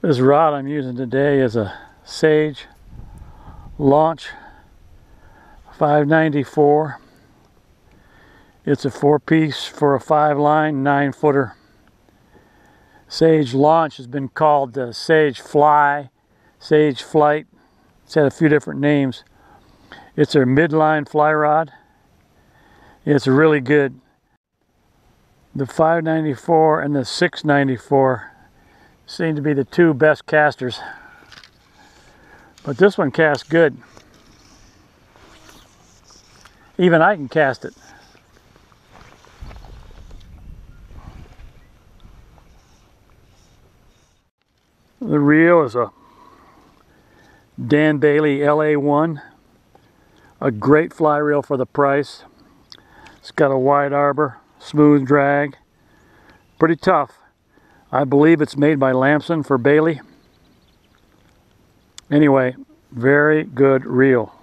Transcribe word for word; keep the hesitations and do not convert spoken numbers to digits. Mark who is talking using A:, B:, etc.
A: This rod I'm using today is a Sage Launch five ninety-four. It's a four piece for a five line, nine footer. Sage Launch has been called the Sage Fly, Sage Flight. It's had a few different names. It's a midline fly rod. It's really good. The five ninety-four and the six ninety-four seem to be the two best casters. But this one casts good. Even I can cast it. The reel is a Dan Bailey L A one. A great fly reel for the price. It's got a wide arbor, smooth drag, pretty tough. I believe it's made by Lamson for Bailey. Anyway, very good reel.